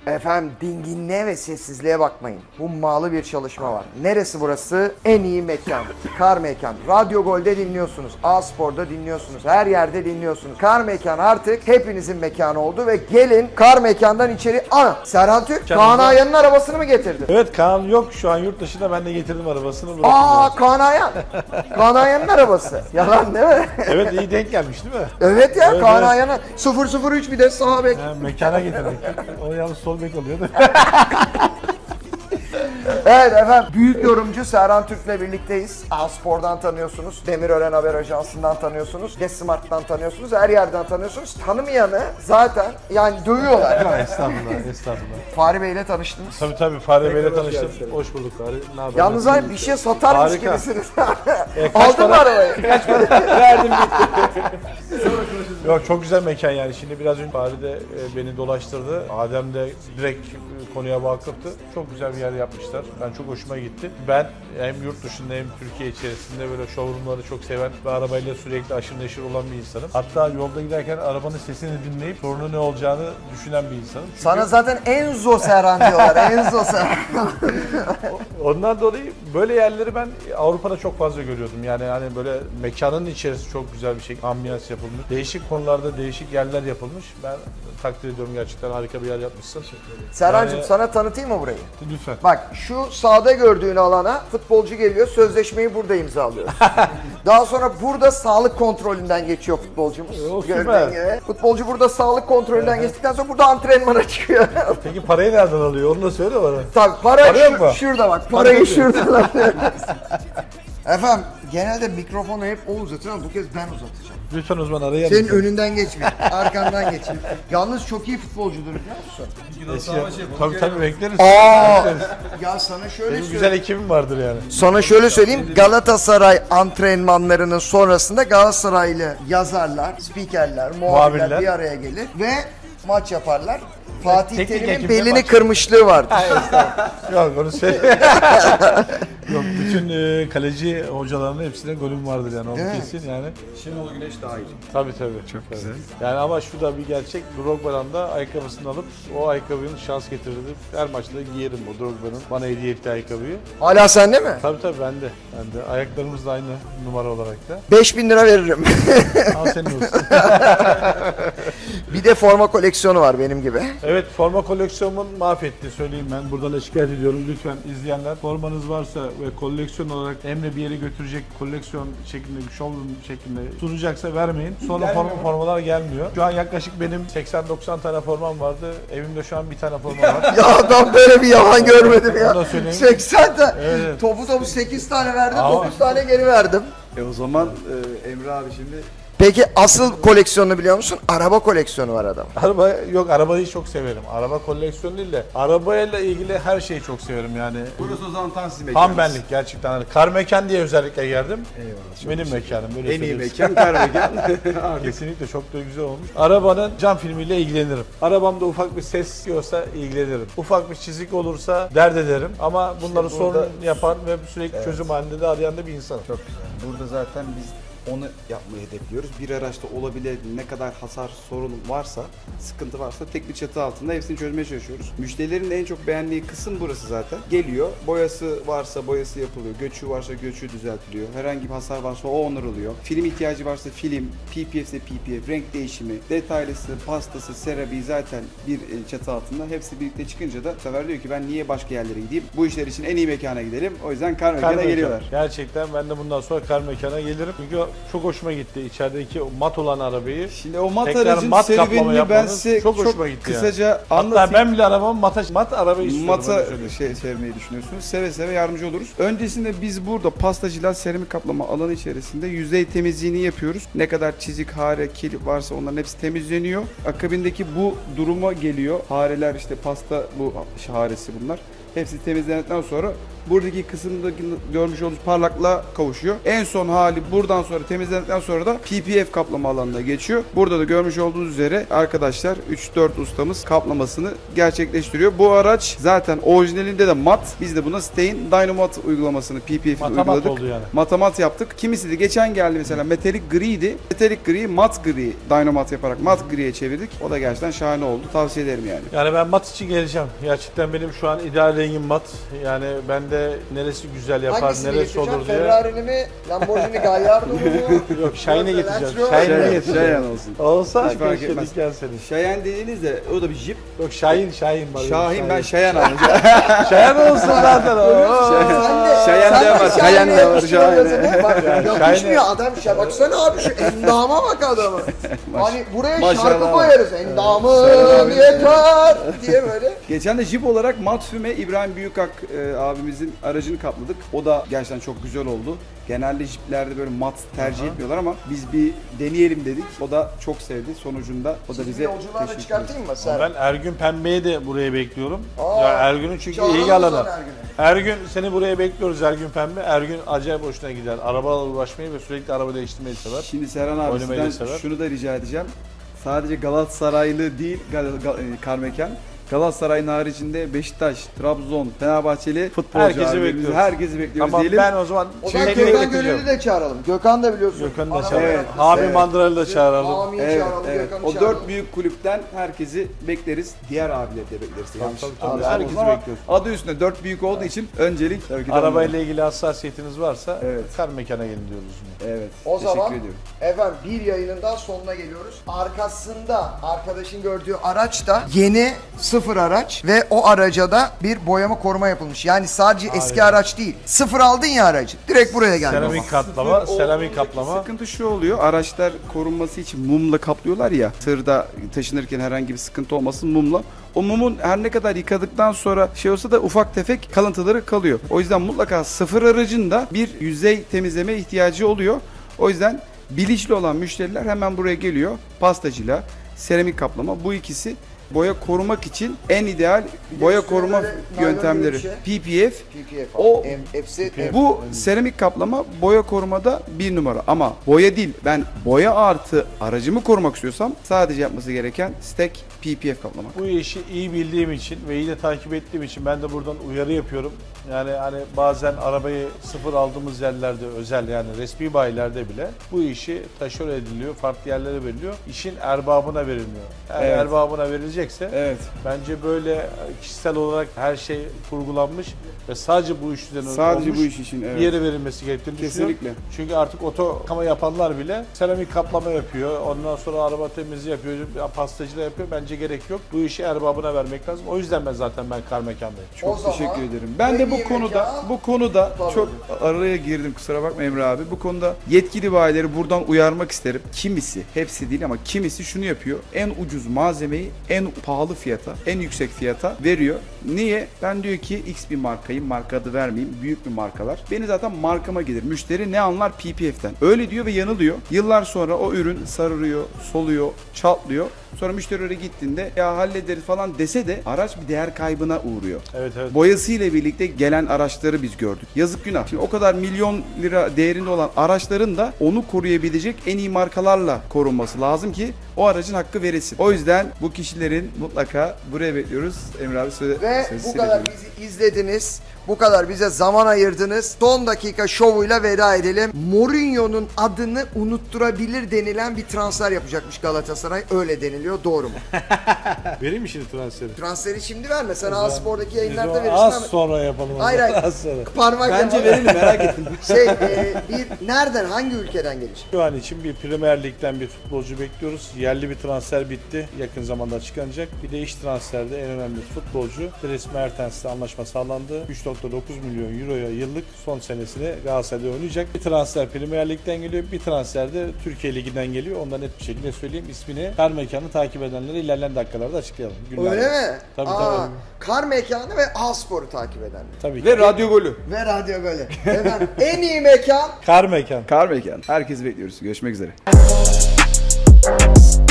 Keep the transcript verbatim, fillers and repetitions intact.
Efendim dinginliğe ve sessizliğe bakmayın. Hummalı bir çalışma var. Neresi burası? En iyi mekan. Kar Mekan. Radyo Gol'de dinliyorsunuz. A-Spor'da dinliyorsunuz. Her yerde dinliyorsunuz. Kar Mekan artık hepinizin mekanı oldu ve gelin Kar Mekan'dan içeri... Ana! Serhan Türk, Kaan Ayhan'ın arabasını mı getirdi? Evet, Kaan yok şu an yurt dışında, ben de getirdim arabasını. Aa, Kaan Ayhan! Kaan Ayhan'ın arabası. Yalan değil mi? Evet, iyi denk gelmiş değil mi? Evet ya, evet, Kaan evet. Ayhan'a sıfır sıfır üç bir de sağ bek. Ha, mekana getirdik. O yalnız sol bek oluyordu. Evet efendim, büyük yorumcu Serhan Türk'le birlikteyiz. A-Spor'dan tanıyorsunuz, Demirören Haber Ajansı'ndan tanıyorsunuz, Desmart'tan tanıyorsunuz, her yerden tanıyorsunuz. Tanımayanı zaten yani dövüyorlar. Ya, estağfurullah, estağfurullah. Fahri Bey'le tanıştınız. Tabii tabii, Fahri Bey'le tanıştım. Hoş bulduk Fahri. Ne haber? Yalnız abi bir şey satarmış Harika. gibisiniz. E, kaç Aldın mı para? arabayı? Kaç para? Verdim gitti. Yok, çok güzel mekan yani. Şimdi biraz önce Fahri de e, beni dolaştırdı. Adem de direkt e, konuya vakıftı. Çok güzel bir yer yapmışlar. Ben çok hoşuma gitti. Ben hem yurt dışında hem Türkiye içerisinde böyle showroomları çok seven ve arabayla sürekli aşırı neşir olan bir insanım. Hatta yolda giderken arabanın sesini dinleyip sorunun ne olacağını düşünen bir insanım. Çünkü Sana zaten Enzo Serhan diyorlar. Enzo Serhan. ondan dolayı böyle yerleri ben Avrupa'da çok fazla görüyordum. Yani hani böyle mekanın içerisi çok güzel bir şey, ambiyans yapılmış. Değişik konularda değişik yerler yapılmış. Ben takdir ediyorum, gerçekten harika bir yer yapmışsın. Serhan'cığım Yani, sana tanıtayım mı burayı? lütfen. Bak şu sağda gördüğün alana futbolcu geliyor, sözleşmeyi burada imzalıyor. Daha sonra burada sağlık kontrolünden geçiyor futbolcumuz. O Gördüğün süper. gibi. Futbolcu burada sağlık kontrolünden geçtikten sonra burada antrenmana çıkıyor. Peki parayı nereden alıyor? Onu da söyle bana. Tabii para, Para yok şu- mu? şurada bak, parayı Para şuradan alıyoruz. Efendim genelde mikrofonu hep o uzatır ama bu kez ben uzatacağım. Lütfen uzman araya. Senin önünden geçmeyeyim, arkandan geçeyim. Yalnız çok iyi futbolcudur biliyor musun? Eski, tabii tabii bekleriz. Aa, ya sana şöyle Benim söyleyeyim. güzel ekibim vardır yani. Sana şöyle söyleyeyim, Galatasaray antrenmanlarının sonrasında Galatasaraylı yazarlar, spikerler, muhabirler, Muhabirler. bir araya gelir ve maç yaparlar. Fatih Teknik Terim'in ekiple belini maç. kırmışlığı vardır. Yok onu söyle. Yok, bütün e, kaleci hocalarının hepsine golüm vardır yani, onu Evet. kesin yani. Şenol Güneş daha iyi. Tabii tabii. Çok güzel. Yani ama şu da bir gerçek, Drogba'dan da ayakkabısını alıp o ayakkabının şans getirdi. Her maçta giyerim o Drogba'nın bana hediye ettiği ayakkabıyı. Hala sende mi? Tabii tabii bende. Bende. Ayaklarımız da aynı numara olarak da. beş bin lira veririm. Al senin olsun. Bir de forma koleksiyonu var benim gibi. Evet, forma koleksiyonumun mahvetti söyleyeyim ben. Buradan da şikayet ediyorum. Lütfen izleyenler, formanız varsa ve koleksiyon olarak Emre bir yere götürecek, koleksiyon şeklinde, showroom şeklinde sunacaksa vermeyin. Sonra forma formalar gelmiyor. Şu an yaklaşık benim seksen doksan tane formam vardı. Evimde şu an bir tane forma var. Ya ben böyle bir yalan görmedim ya. Onu da söyleyeyim. seksen tane. Evet, evet. Topu topu sekiz tane verdim, Ama- dokuz tane geri verdim. E o zaman e, Emre abi şimdi Peki asıl koleksiyonunu biliyor musun? Araba koleksiyonu var adam. Araba yok, arabayı çok severim. Araba koleksiyonu değil de arabayla ilgili her şeyi çok severim yani. burası o zaman tam sizin mekanınız. Tam benlik gerçekten. Hani kar mekan diye özellikle geldim. Eyvallah. çok Benim teşekkür mekanım. Böyle En iyi söylüyorsun. mekan kar mekan. Artık Kesinlikle çok da güzel olmuş. Arabanın cam filmiyle ilgilenirim. Arabamda ufak bir ses yiyorsa ilgilenirim. Ufak bir çizik olursa dert ederim. Ama bunları İşte sorun burada- yapan ve sürekli çözüm halinde de arayan da bir insanım. çok güzel. Burada zaten biz onu yapmayı hedefliyoruz. Bir araçta olabilen ne kadar hasar, sorun varsa, sıkıntı varsa tek bir çatı altında hepsini çözmeye çalışıyoruz. Müşterilerin en çok beğendiği kısım burası zaten. Geliyor, boyası varsa boyası yapılıyor, göçü varsa göçü düzeltiliyor, herhangi bir hasar varsa o onarılıyor. Film ihtiyacı varsa film, P P F ise P P F, renk değişimi, detaylısı, pastası, serabi zaten bir çatı altında. Hepsi birlikte çıkınca da bu sefer diyor ki ben niye başka yerlere gideyim? Bu işler için en iyi mekana gidelim. O yüzden kar mekana Kar mekan. geliyorlar. Gerçekten ben de bundan sonra kar mekana gelirim. Çünkü çok hoşuma gitti içerideki o mat olan arabayı. Şimdi o mat tekrar aracın mat kaplama serüvenini ben yapmanız size çok çok, hoşuma gitti kısaca yani. anlatayım. Hatta ben bile arabamı mata, mat arabayı istiyorum. Mata öyle söyleyeyim. şey sevmeyi düşünüyorsunuz. Seve seve yardımcı oluruz. Öncesinde biz burada pastacılar seramik kaplama alanı içerisinde yüzey temizliğini yapıyoruz. Ne kadar çizik, hare, kil varsa onların hepsi temizleniyor. Akabindeki bu duruma geliyor. Hareler işte pasta bu haresi bunlar. Hepsi temizlendikten sonra buradaki kısımdaki görmüş olduğunuz parlaklığa kavuşuyor. En son hali buradan sonra temizlendikten sonra da P P F kaplama alanına geçiyor. Burada da görmüş olduğunuz üzere arkadaşlar üç dört ustamız kaplamasını gerçekleştiriyor. Bu araç zaten orijinalinde de mat. Biz de buna Stein Dynomat uygulamasını P P F'i uyguladık. oldu yani. Matamat yaptık. Kimisi de geçen geldi mesela metalik griydi. Metalik gri mat gri Dynomat yaparak mat griye çevirdik. O da gerçekten şahane oldu. Tavsiye ederim yani. Yani ben mat için geleceğim. Gerçekten benim şu an ideal rengim mat. Yani ben de neresi güzel yapar, Hangisini neresi getireceğim? olur diye. Ferrari'ni mi? Lamborghini Gallardo mu? Yok Shine'e getireceğim. Lancia. Shine'e Şayan, getireceğim. Şayan olsun. Olsa Hiç fark keşke etmez. dükkan senin. Şayan dediğinizde o da bir jip. Yok Şahin, Şahin var. Şahin ben Şayan alacağım. Şahin olsun zaten o. Sen de, Şayan sen da var, Şahin'e Şayan da var, yapıştır Şahin. yazını. Bak Yani yakışmıyor Şahin'e- adam. Şey, baksana abi şu endama bak adamı. Hani buraya Maşallah. şarkı koyarız. Endamın Selam abi. yeter diye böyle. Geçen de jip olarak mat füme İbrahim Büyükak e, abimizin aracını kapladık. O da gerçekten çok güzel oldu. Genelde jiplerde böyle mat tercih Aha. etmiyorlar ama biz bir deneyelim dedik. O da çok sevdi. Sonucunda o da Siz bize bir yolculuğa da teşekkür etti. çıkartayım mı sen? Ben Ergün Pembe'yi de buraya bekliyorum. Aa, ya Ergün'ün çünkü çağıralım ilgi alanı. sana Ergün'ü. Ergün seni buraya bekliyoruz Ergün Pembe. Ergün acayip hoşuna gider. Arabalarla uğraşmayı ve sürekli araba değiştirmeyi sever. Şimdi Serhan abi Oynamayı da sizden sever. şunu da rica edeceğim. Sadece Galatasaraylı değil Gal- Gal- e, Karmekan. Galatasaray'ın haricinde Beşiktaş, Trabzon, Fenerbahçeli futbolcu Herkesi abilerimizi- bekliyoruz. Herkesi bekliyoruz Tamam diyelim. ben o zaman O zaman tekneye Gökhan getireceğim. Gönüllü de çağıralım. Gökhan da biliyorsun. Gökhan'ı da Araba çağıralım. mühendisi. Abi Evet. Mandıra'yı da çağıralım. Mami'yi Evet, çağıralım. evet. Gökhan'ı O çağıralım. dört büyük kulüpten herkesi bekleriz. Diğer abileri de bekleriz. Yanlış tabii, tabii. anlaşılmasın Herkesi ama bekliyoruz. Adı üstünde dört büyük olduğu için öncelik tabii ki de Arabayla ilgili hassasiyetiniz varsa Evet. kar mekana gelin diyoruz. onlara. Evet. O teşekkür zaman ediyorum. efendim bir yayının daha sonuna geliyoruz. Arkasında arkadaşın gördüğü araç da yeni sıfır araç ve o araca da bir boyama koruma yapılmış. Yani sadece eski araç değil. Sıfır aldın ya aracı. Direkt buraya geldi. Seramik kaplama, Sıfır seramik olduğundaki kaplama. Sıkıntı şu oluyor. Araçlar korunması için mumla kaplıyorlar ya. Tırda taşınırken herhangi bir sıkıntı olmasın mumla. O mumun her ne kadar yıkadıktan sonra şey olsa da ufak tefek kalıntıları kalıyor. O yüzden mutlaka sıfır aracın da bir yüzey temizleme ihtiyacı oluyor. O yüzden bilinçli olan müşteriler hemen buraya geliyor. Pastacıyla, seramik kaplama bu ikisi boya korumak için en ideal boya üstüne koruma böyle naylon yöntemleri. gibi bir şey. P P F. P P F. O- M, hepsi M. Bu seramik kaplama boya korumada bir numara ama boya değil. Ben boya artı aracımı korumak istiyorsam sadece yapması gereken stack P P F kaplamak. Bu işi iyi bildiğim için ve iyi de takip ettiğim için ben de buradan uyarı yapıyorum. Yani hani bazen arabayı sıfır aldığımız yerlerde özel yani resmi bayilerde bile bu işi taşör ediliyor, farklı yerlere veriliyor. İşin erbabına verilmiyor. Eğer Evet. erbabına verilecekse Evet. bence böyle kişisel olarak her şey kurgulanmış ve sadece bu iş üzerine Sadece olmuş bu iş için, evet. bir yere verilmesi gerektiğini düşünüyorum. Kesinlikle. Çünkü artık oto kama yapanlar bile seramik kaplama yapıyor. Ondan sonra araba temizliği yapıyor, pastacılığı yapıyor. Bence gerek yok. Bu işi erbabına vermek lazım. O yüzden ben zaten ben kar mekandayım. Çok O zaman teşekkür ederim. Ben en de bu iyi konuda mekan- bu konuda Tabii. çok araya girdim kusura bakma Emre abi. Bu konuda yetkili bayileri buradan uyarmak isterim. Kimisi, hepsi değil ama kimisi şunu yapıyor. En ucuz malzemeyi en pahalı fiyata, en yüksek fiyata veriyor. Niye? Ben diyor ki X bir markayım, marka adı vermeyeyim. Büyük bir markalar. Beni zaten markama gelir. Müşteri ne anlar P P F'ten? Öyle diyor ve yanılıyor. Yıllar sonra o ürün sararıyor, soluyor, çatlıyor. Sonra müşteri oraya gittiğinde ya hallederiz falan dese de araç bir değer kaybına uğruyor. Evet evet. Boyasıyla birlikte gelen araçları biz gördük. Yazık günah. Şimdi o kadar milyon lira değerinde olan araçların da onu koruyabilecek en iyi markalarla korunması lazım ki o aracın hakkı verilsin. O yüzden bu kişilerin mutlaka buraya bekliyoruz. Emre abi söyle. Ve sözü bu size kadar veriyorum. bizi izlediniz. Bu kadar bize zaman ayırdınız. Son dakika şovuyla veda edelim. Mourinho'nun adını unutturabilir denilen bir transfer yapacakmış Galatasaray. Öyle deniliyor. Doğru mu? Vereyim mi şimdi transferi? Transferi şimdi verme. Sen A-Spor'daki Biz yayınlarda o verirsin az ama. sonra yapalım. onu. Hayır, hayır. Az sonra. Parmak Bence yapalım. verelim merak ettim. Şey e, bir nereden hangi ülkeden gelir? Şu an için bir Premier Lig'den bir futbolcu bekliyoruz. Yerli bir transfer bitti. Yakın zamanda açıklanacak. Bir de iş transferde en önemli futbolcu Dries Mertens'le anlaşma sağlandı. üç nokta dokuz milyon euroya yıllık son senesini Galatasaray'da oynayacak. Bir transfer Premier Lig'den geliyor. Bir transfer de Türkiye Ligi'nden geliyor. Ondan net bir şekilde söyleyeyim. İsmini Kar Mekanı takip edenlere ilerleyen dakikalarda açıklayalım. Günlerde. Öyle mi? Tabii Aa, tabii. Kar mekanı ve A-Spor'u takip edenler. Tabii ki. Ve radyo golü. Ve radyo böyle. Efendim en iyi mekan Kar Mekan. Kar mekan. Herkesi bekliyoruz. Görüşmek üzere.